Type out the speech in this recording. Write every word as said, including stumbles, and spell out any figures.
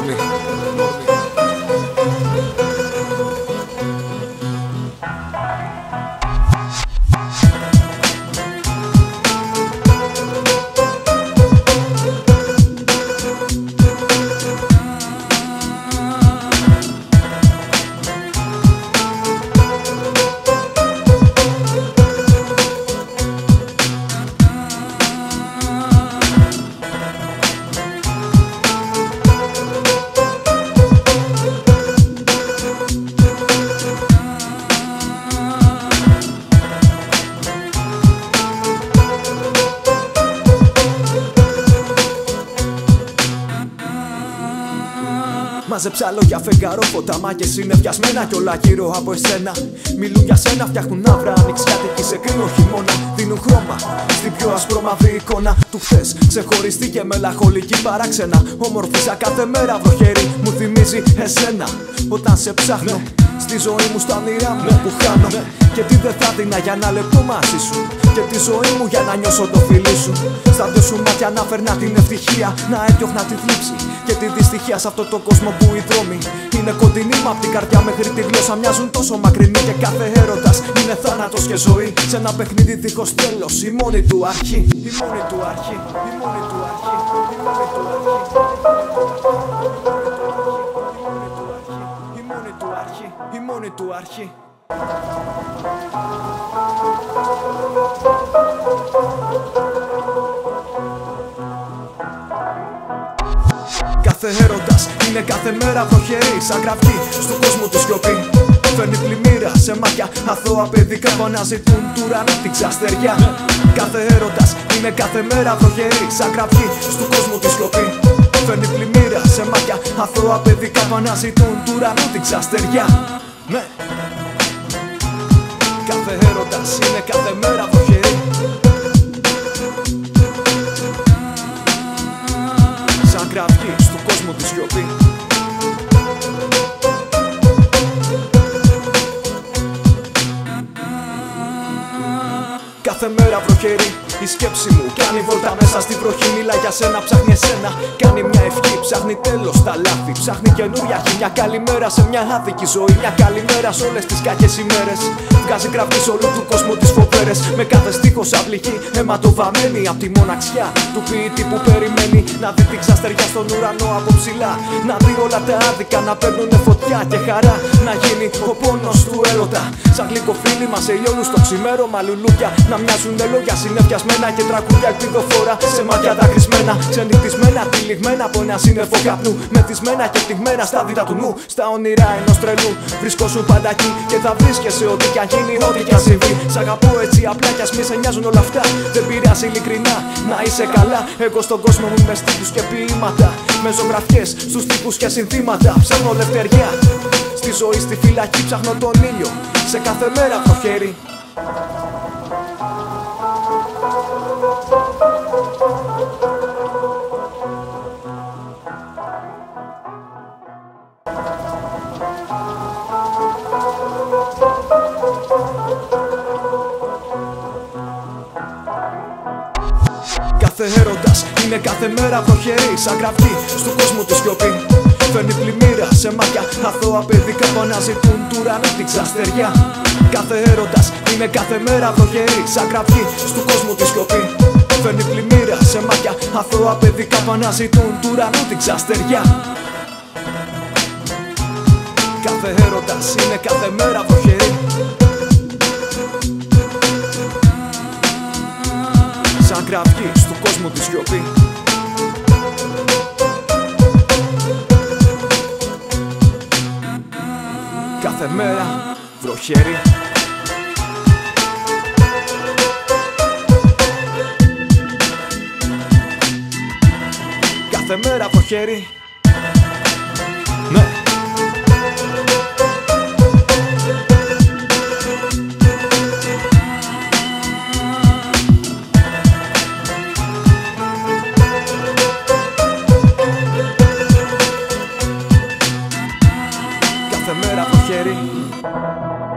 Νόρμη. Μάζεψα λόγια φεγγαρόφωτα, μάγκες είναι βιασμένα κι όλα γύρω από εσένα. Μιλούν για σένα, φτιάχνουν άβρα ανοιξιάτικη σε κρύο χειμώνα. Δίνουν χρώμα στην πιο ασπρόμαυρη εικόνα του χθες. Ξεχωριστή και μελαγχολική παράξενα. Όμορφη σαν κάθε μέρα βροχέρι, μου θυμίζει εσένα. Όταν σε ψάχνω στη ζωή μου, στα όνειρά μου που χάνω. Και τι δεν θα δίνα για ένα λεπτό μαζί σου. Και τη ζωή μου για να νιώσω το φιλί σου. Στα δυο σου μάτια να φέρνα την ευτυχία, να έδιωχνα τη θλίψη και τη δυστυχία σε αυτόν τον κόσμο που οι δρόμοι είναι κοντινοί. Μα απ' την καρδιά μέχρι τη γλώσσα μοιάζουν τόσο μακρινοί. Και κάθε έρωτας είναι θάνατος και ζωή. Σε ένα παιχνίδι δίχως τέλος, η μόνη του αρχή. Η μόνη του αρχή, η μόνη του αρχή, η μόνη του αρχή, η μόνη του αρχή, η μόνη του αρχή. Κάθε έρωτας είναι κάθε μέρα βροχερή, σαν κραυγή στον κόσμο τη σιωπή. Φέρνει πλημμύρα σε μάτια αθώα παιδικά που αναζητούν του ουρανού την ξαστεριά. Κάθε έρωτας είναι κάθε μέρα βροχερή, σαν κραυγή στον κόσμο τη σιωπή. Φέρνει πλημμύρα σε μάτια αθώα παιδικά που αναζητούν του ουρανού την ξαστεριά. Ναι. Κάθε έρωτας είναι κάθε μέρα βροχερή, σαν κραυγή στον κόσμο τη σιωπή. Κάθε μέρα βροχερή η σκέψη μου κάνει βόλτα μέσα στη βροχή. Μιλά για σένα, ψάχνει εσένα, κάνει μια ευχή. Ψάχνει τέλος στα λάθη, ψάχνει καινούρια αρχή. Μια καλημέρα σε μια άδικη ζωή, μια καλημέρα σε όλες τις κακές ημέρες. Βγάζει κραυγή σε όλου του κόσμου τις φοβέρες. Με κάθε στίχος απληγή, αιματοβαμμένη απ' τη μοναξιά του ποιητή που περιμένει να δει την ξαστεριά στον ουρανό από ψηλά. Να δει όλα τα άδικα να παίρνουνε φωτιά και χαρά. Να γίνει ο πόνος του έρωτα, σαν γλυκό φίλημα σε λιώνουν στο ξημέρωμα λουλούδια. Να μοιάζουν λόγια συνεφιασμένα και τραγούδια ελπιδοφόρα σε μάτια δακρυσμένα. Ξενυχτισμένα, τυλιγμένα από ένα σύννεφο καπνού. Μεθυσμένα και πτυγμένα στα δίτα του νου. Στα όνειρα ενός τρελού βρισκόσουν πάντα εκεί και θα βρίσκεσαι ό,τι κι αν γίνει, ό,τι κι αν συμβεί. Σ' αγαπώ έτσι απλά κι ας μη σε νοιάζουν όλα αυτά. Δεν πειράζει ειλικρινά να είσαι καλά. Εγώ στον κόσμο μου με στίχους και ποίηματα, με ζωγραφιές στους τύπους και συνθήματα. Ψάχνω ελευθεριά στη ζωή, στη φυλακή ψάχνω τον ήλιο σε κάθε μέρα βροχερή. Κάθε έρωτας είναι κάθε μέρα βροχερή, σαν κραυγή στον κόσμο τη σιωπή. Φέρνει πλημμύρα σε μάτια αθώα παιδικά που αναζητούν του ουρανού την ξαστεριά. Κάθε έρωτας είναι κάθε μέρα βροχερή, σαν κραυγή στον κόσμο τη σιωπή. Φέρνει πλημμύρα σε μάτια αθώα παιδικά που αναζητούν του ουρανού την ξαστεριά. Κάθε έρωτας είναι κάθε μέρα βροχερή, σαν κραυγή στον κόσμο τη σιωπή. Κάθε μέρα βροχερή. Κάθε μέρα βροχερή. Ναι. Κάθε μέρα βροχερή.